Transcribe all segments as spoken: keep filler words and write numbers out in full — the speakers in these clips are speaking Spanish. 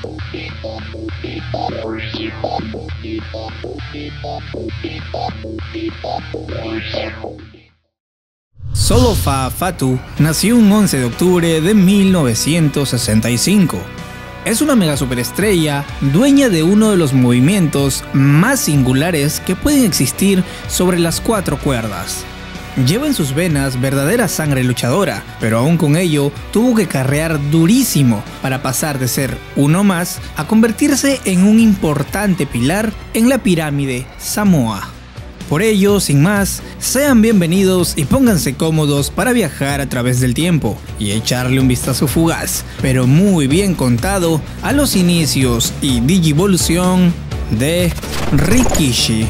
Solofa Fatu nació un once de octubre de mil novecientos sesenta y cinco. Es una mega superestrella, dueña de uno de los movimientos más singulares que pueden existir sobre las cuatro cuerdas. Lleva en sus venas verdadera sangre luchadora, pero aún con ello tuvo que carrear durísimo para pasar de ser uno más a convertirse en un importante pilar en la pirámide Samoa. Por ello, sin más, sean bienvenidos y pónganse cómodos para viajar a través del tiempo y echarle un vistazo fugaz, pero muy bien contado, a los inicios y digivolución de Rikishi.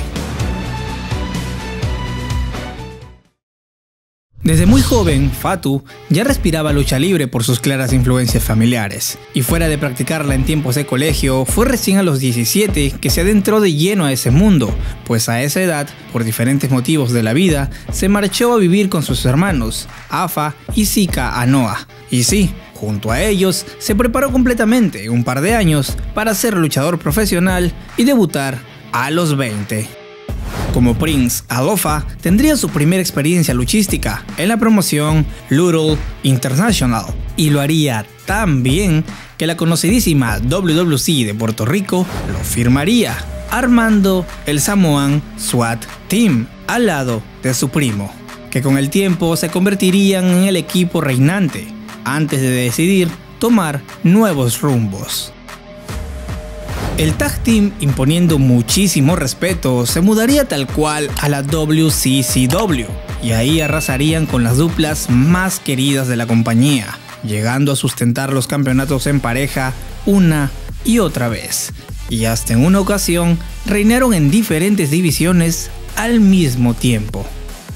Desde muy joven, Fatu ya respiraba lucha libre por sus claras influencias familiares, y fuera de practicarla en tiempos de colegio, fue recién a los diecisiete que se adentró de lleno a ese mundo, pues a esa edad, por diferentes motivos de la vida, se marchó a vivir con sus hermanos, Afa y Sika Anoa, y sí, junto a ellos, se preparó completamente un par de años para ser luchador profesional y debutar a los veinte. Como Prince Alofa tendría su primera experiencia luchística en la promoción Ludo International y lo haría tan bien que la conocidísima W W C de Puerto Rico lo firmaría, armando el Samoan SWAT Team al lado de su primo, que con el tiempo se convertirían en el equipo reinante antes de decidir tomar nuevos rumbos. El tag team, imponiendo muchísimo respeto, se mudaría tal cual a la W C C W y ahí arrasarían con las duplas más queridas de la compañía, llegando a sustentar los campeonatos en pareja una y otra vez, y hasta en una ocasión reinaron en diferentes divisiones al mismo tiempo.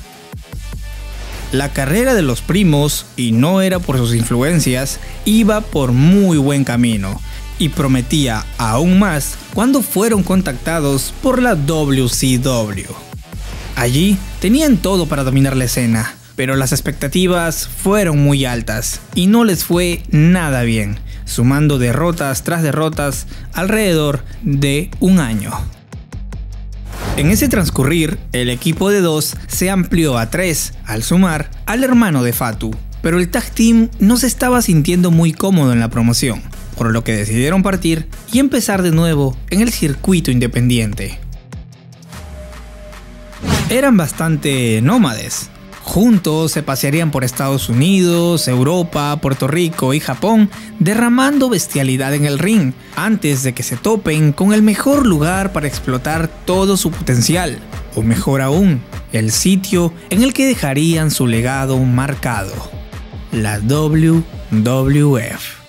La carrera de los primos, y no era por sus influencias, iba por muy buen camino, y prometía aún más cuando fueron contactados por la W C W. Allí tenían todo para dominar la escena, pero las expectativas fueron muy altas y no les fue nada bien, sumando derrotas tras derrotas alrededor de un año. En ese transcurrir, el equipo de dos se amplió a tres al sumar al hermano de Fatu, pero el tag team no se estaba sintiendo muy cómodo en la promoción, por lo que decidieron partir y empezar de nuevo en el circuito independiente. Eran bastante nómades. Juntos se pasearían por Estados Unidos, Europa, Puerto Rico y Japón, derramando bestialidad en el ring, antes de que se topen con el mejor lugar para explotar todo su potencial, o mejor aún, el sitio en el que dejarían su legado marcado: la W W F.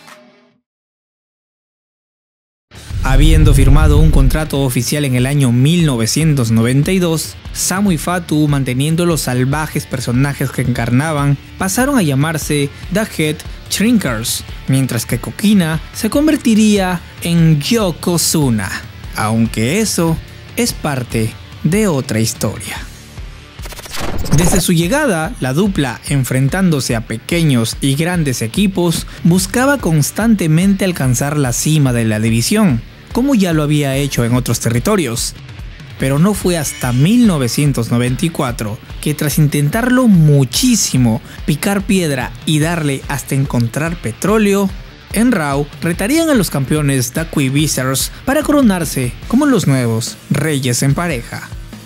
Habiendo firmado un contrato oficial en el año mil novecientos noventa y dos, Samu y Fatu, manteniendo los salvajes personajes que encarnaban, pasaron a llamarse The Head Shrinkers, mientras que Kokina se convertiría en Yokozuna, aunque eso es parte de otra historia. Desde su llegada, la dupla, enfrentándose a pequeños y grandes equipos, buscaba constantemente alcanzar la cima de la división, como ya lo había hecho en otros territorios. Pero no fue hasta mil novecientos noventa y cuatro que, tras intentarlo muchísimo, picar piedra y darle hasta encontrar petróleo, en Raw retarían a los campeones The Quevisers para coronarse como los nuevos reyes en pareja.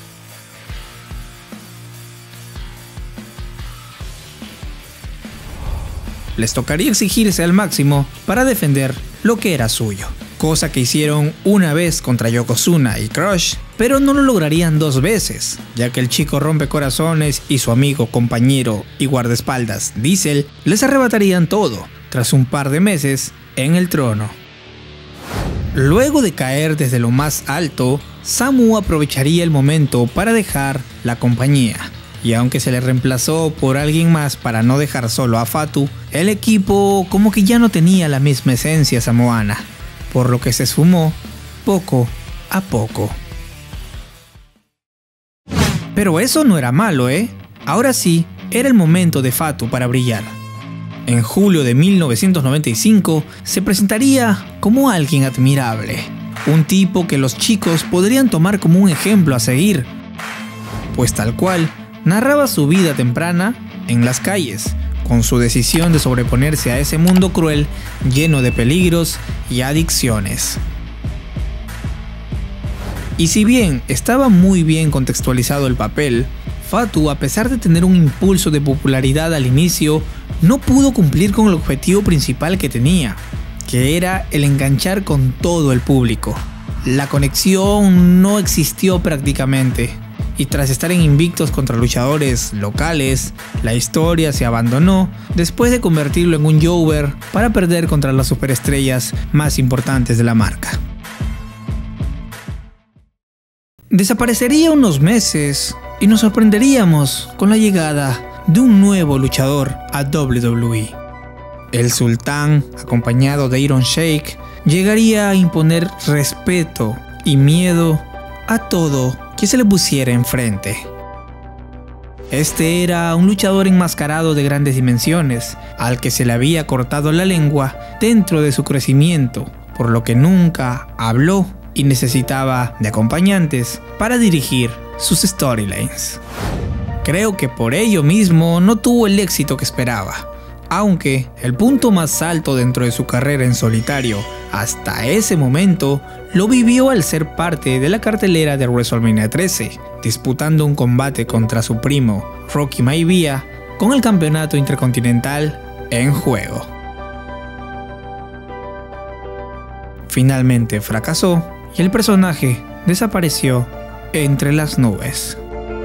Les tocaría exigirse al máximo para defender lo que era suyo, cosa que hicieron una vez contra Yokozuna y Crush, pero no lo lograrían dos veces, ya que el chico rompecorazones y su amigo, compañero y guardaespaldas Diesel les arrebatarían todo tras un par de meses en el trono. Luego de caer desde lo más alto, Samu aprovecharía el momento para dejar la compañía. Y aunque se le reemplazó por alguien más para no dejar solo a Fatu, el equipo como que ya no tenía la misma esencia samoana, por lo que se esfumó poco a poco. Pero eso no era malo, ¿eh? Ahora sí, era el momento de Fatu para brillar. en julio de mil novecientos noventa y cinco, se presentaría como alguien admirable, un tipo que los chicos podrían tomar como un ejemplo a seguir, pues tal cual narraba su vida temprana en las calles, con su decisión de sobreponerse a ese mundo cruel lleno de peligros y adicciones. Y si bien estaba muy bien contextualizado el papel, Fatu, a pesar de tener un impulso de popularidad al inicio, no pudo cumplir con el objetivo principal que tenía, que era el enganchar con todo el público. La conexión no existió prácticamente, y tras estar en invictos contra luchadores locales, la historia se abandonó después de convertirlo en un jobber para perder contra las superestrellas más importantes de la marca. Desaparecería unos meses y nos sorprenderíamos con la llegada de un nuevo luchador a doble u doble u e. El Sultán, acompañado de Iron Sheik, llegaría a imponer respeto y miedo a todo que se le pusiera enfrente. Este era un luchador enmascarado de grandes dimensiones, al que se le había cortado la lengua dentro de su crecimiento, por lo que nunca habló y necesitaba de acompañantes para dirigir sus storylines. Creo que por ello mismo no tuvo el éxito que esperaba, aunque el punto más alto dentro de su carrera en solitario hasta ese momento lo vivió al ser parte de la cartelera de WrestleMania trece, disputando un combate contra su primo Rocky Maivia con el campeonato intercontinental en juego. Finalmente fracasó y el personaje desapareció entre las nubes.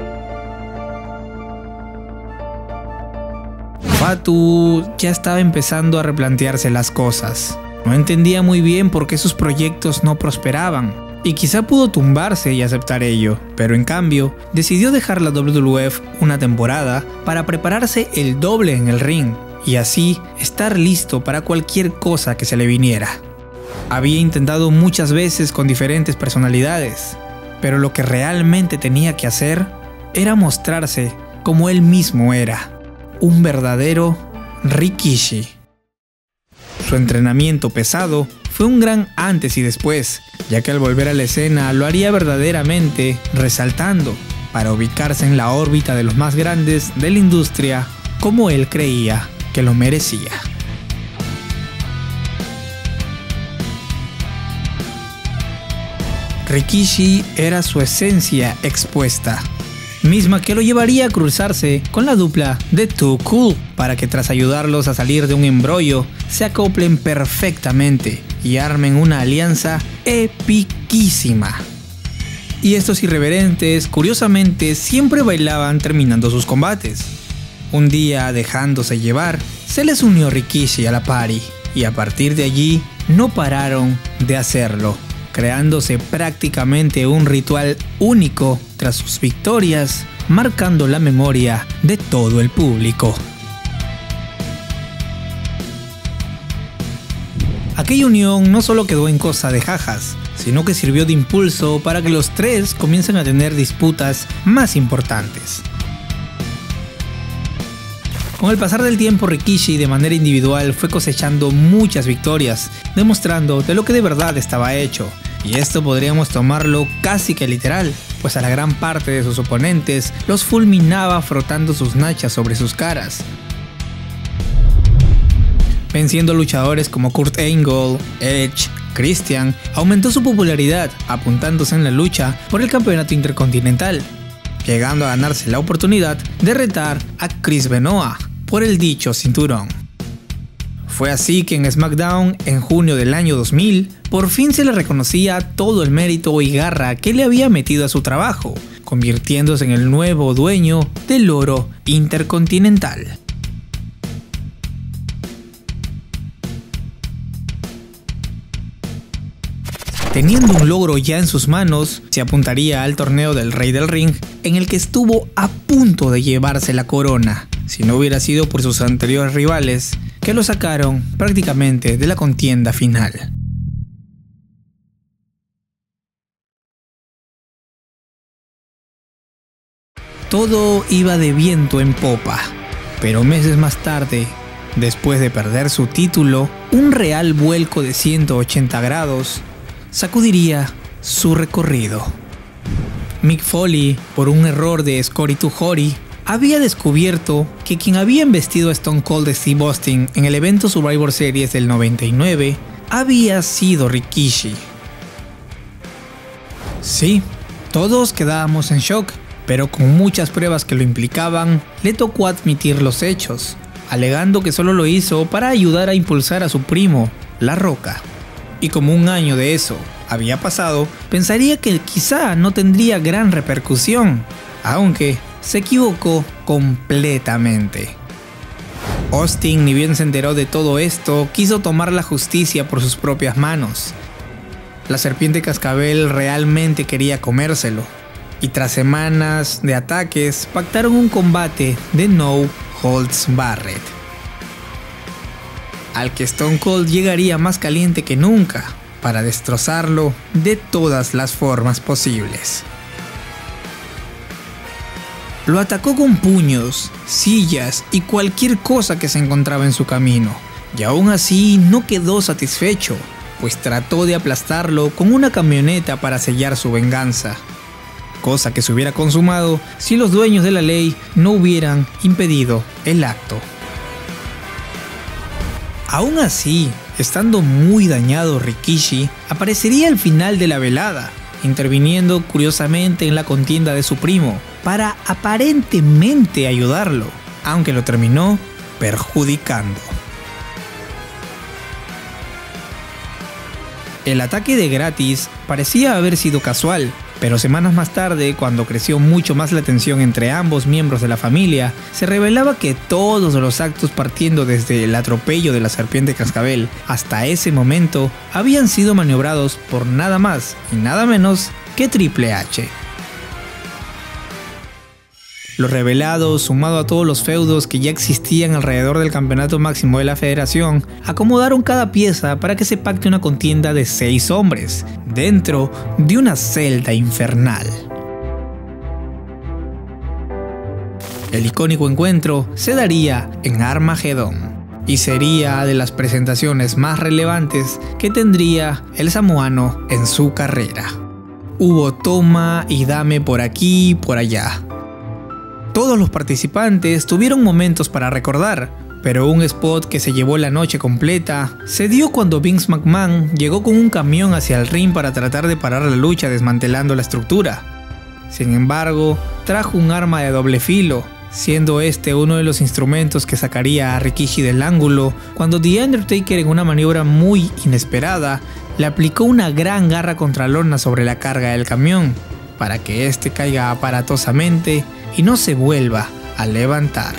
Fatu ya estaba empezando a replantearse las cosas. No entendía muy bien por qué sus proyectos no prosperaban, y quizá pudo tumbarse y aceptar ello, pero en cambio decidió dejar la doble u doble u e una temporada para prepararse el doble en el ring, y así estar listo para cualquier cosa que se le viniera. Había intentado muchas veces con diferentes personalidades, pero lo que realmente tenía que hacer era mostrarse como él mismo era, un verdadero Rikishi. Su entrenamiento pesado fue un gran antes y después, ya que al volver a la escena lo haría verdaderamente resaltando para ubicarse en la órbita de los más grandes de la industria como él creía que lo merecía. Rikishi era su esencia expuesta, misma que lo llevaría a cruzarse con la dupla de Too Cool para que tras ayudarlos a salir de un embrollo se acoplen perfectamente y armen una alianza epiquísima. Y estos irreverentes, curiosamente, siempre bailaban terminando sus combates. Un día, dejándose llevar, se les unió Rikishi a la party y a partir de allí no pararon de hacerlo, creándose prácticamente un ritual único tras sus victorias, marcando la memoria de todo el público. Aquella unión no solo quedó en cosa de jajas, sino que sirvió de impulso para que los tres comiencen a tener disputas más importantes. Con el pasar del tiempo, Rikishi de manera individual fue cosechando muchas victorias, demostrando de lo que de verdad estaba hecho, y esto podríamos tomarlo casi que literal, pues a la gran parte de sus oponentes los fulminaba frotando sus nachas sobre sus caras, venciendo luchadores como Kurt Angle, Edge, Christian. Aumentó su popularidad apuntándose en la lucha por el campeonato intercontinental, llegando a ganarse la oportunidad de retar a Chris Benoit por el dicho cinturón. Fue así que en SmackDown, en junio del año dos mil, por fin se le reconocía todo el mérito y garra que le había metido a su trabajo, convirtiéndose en el nuevo dueño del oro intercontinental. Teniendo un logro ya en sus manos, se apuntaría al torneo del Rey del Ring, en el que estuvo a punto de llevarse la corona, si no hubiera sido por sus anteriores rivales, que lo sacaron prácticamente de la contienda final. Todo iba de viento en popa, pero meses más tarde, después de perder su título, un real vuelco de ciento ochenta grados sacudiría su recorrido. Mick Foley, por un error de Scotty two Hotty, había descubierto que quien había embestido a Stone Cold Steve Austin en el evento Survivor Series del noventa y nueve había sido Rikishi. Sí, todos quedábamos en shock, pero con muchas pruebas que lo implicaban, le tocó admitir los hechos, alegando que solo lo hizo para ayudar a impulsar a su primo, La Roca. Y como un año de eso había pasado, pensaría que quizá no tendría gran repercusión, aunque se equivocó completamente. Austin, ni bien se enteró de todo esto, quiso tomar la justicia por sus propias manos. La serpiente cascabel realmente quería comérselo, y tras semanas de ataques, pactaron un combate de no holds barred, al que Stone Cold llegaría más caliente que nunca para destrozarlo de todas las formas posibles. Lo atacó con puños, sillas y cualquier cosa que se encontraba en su camino, y aún así no quedó satisfecho, pues trató de aplastarlo con una camioneta para sellar su venganza, cosa que se hubiera consumado si los dueños de la ley no hubieran impedido el acto. Aún así, estando muy dañado Rikishi, aparecería al final de la velada, interviniendo curiosamente en la contienda de su primo, para aparentemente ayudarlo, aunque lo terminó perjudicando. El ataque de Gratis parecía haber sido casual, pero semanas más tarde, cuando creció mucho más la tensión entre ambos miembros de la familia, se revelaba que todos los actos partiendo desde el atropello de la serpiente cascabel hasta ese momento habían sido maniobrados por nada más y nada menos que Triple H. Lo revelado, sumado a todos los feudos que ya existían alrededor del campeonato máximo de la federación, acomodaron cada pieza para que se pacte una contienda de seis hombres, dentro de una celda infernal. El icónico encuentro se daría en Armageddon, y sería de las presentaciones más relevantes que tendría el samoano en su carrera. Hubo toma y dame por aquí y por allá. Todos los participantes tuvieron momentos para recordar, pero un spot que se llevó la noche completa se dio cuando Vince McMahon llegó con un camión hacia el ring para tratar de parar la lucha desmantelando la estructura. Sin embargo, trajo un arma de doble filo, siendo este uno de los instrumentos que sacaría a Rikishi del ángulo cuando The Undertaker, en una maniobra muy inesperada, le aplicó una gran garra contralona sobre la carga del camión, para que este caiga aparatosamente y no se vuelva a levantar.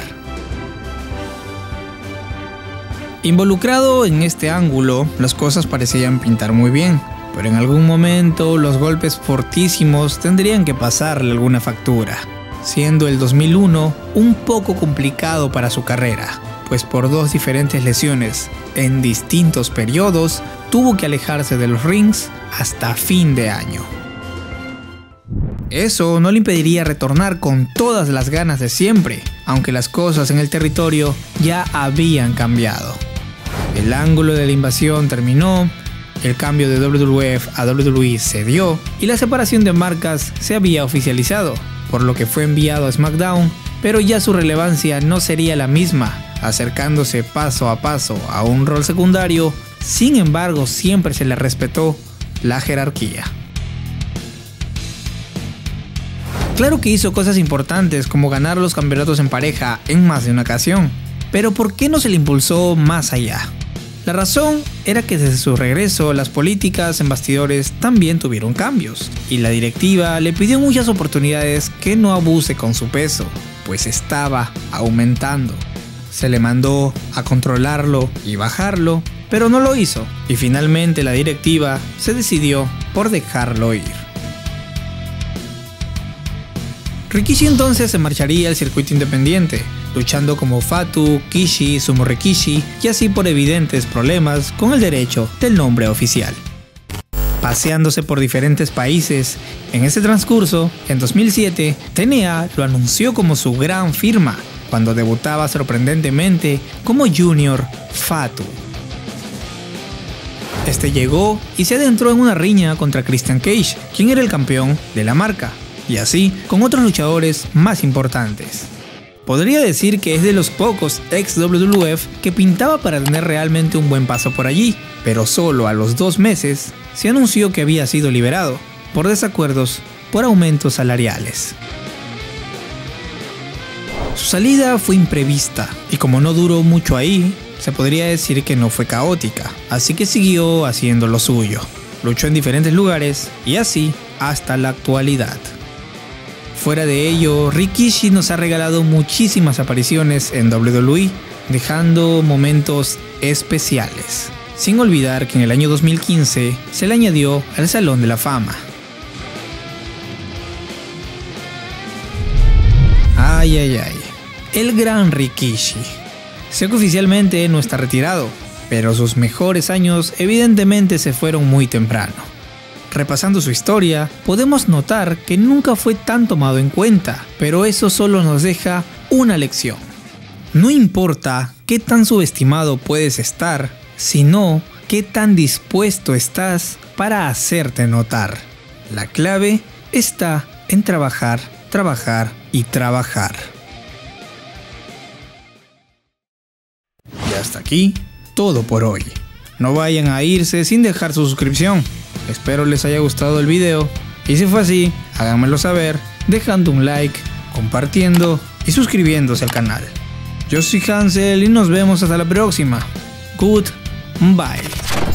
Involucrado en este ángulo, las cosas parecían pintar muy bien, pero en algún momento los golpes fortísimos tendrían que pasarle alguna factura, siendo el dos mil uno un poco complicado para su carrera, pues por dos diferentes lesiones en distintos periodos tuvo que alejarse de los rings hasta fin de año. Eso no le impediría retornar con todas las ganas de siempre, aunque las cosas en el territorio ya habían cambiado. El ángulo de la invasión terminó, el cambio de W W F a W W E se dio y la separación de marcas se había oficializado, por lo que fue enviado a SmackDown, pero ya su relevancia no sería la misma, acercándose paso a paso a un rol secundario. Sin embargo, siempre se le respetó la jerarquía. Claro que hizo cosas importantes como ganar los campeonatos en pareja en más de una ocasión, pero ¿por qué no se le impulsó más allá? La razón era que desde su regreso las políticas en bastidores también tuvieron cambios, y la directiva le pidió muchas oportunidades que no abuse con su peso, pues estaba aumentando. Se le mandó a controlarlo y bajarlo, pero no lo hizo, y finalmente la directiva se decidió por dejarlo ir. Rikishi entonces se marcharía al circuito independiente, luchando como Fatu, Kishi, Sumo Rikishi y así por evidentes problemas con el derecho del nombre oficial. Paseándose por diferentes países, en ese transcurso, en dos mil siete, T N A lo anunció como su gran firma, cuando debutaba sorprendentemente como Junior Fatu. Este llegó y se adentró en una riña contra Christian Cage, quien era el campeón de la marca, y así con otros luchadores más importantes. Podría decir que es de los pocos ex W W F que pintaba para tener realmente un buen paso por allí, pero solo a los dos meses se anunció que había sido liberado por desacuerdos por aumentos salariales. Su salida fue imprevista y como no duró mucho ahí, se podría decir que no fue caótica, así que siguió haciendo lo suyo. Luchó en diferentes lugares y así hasta la actualidad. Fuera de ello, Rikishi nos ha regalado muchísimas apariciones en W W E, dejando momentos especiales. Sin olvidar que en el año dos mil quince se le añadió al Salón de la Fama. Ay ay ay, el gran Rikishi. Sé que oficialmente no está retirado, pero sus mejores años evidentemente se fueron muy temprano. Repasando su historia, podemos notar que nunca fue tan tomado en cuenta, pero eso solo nos deja una lección. No importa qué tan subestimado puedes estar, sino qué tan dispuesto estás para hacerte notar. La clave está en trabajar, trabajar y trabajar. Y hasta aquí, todo por hoy. No vayan a irse sin dejar su suscripción. Espero les haya gustado el video y si fue así, háganmelo saber dejando un like, compartiendo y suscribiéndose al canal. Yo soy Hansel y nos vemos hasta la próxima. Goodbye.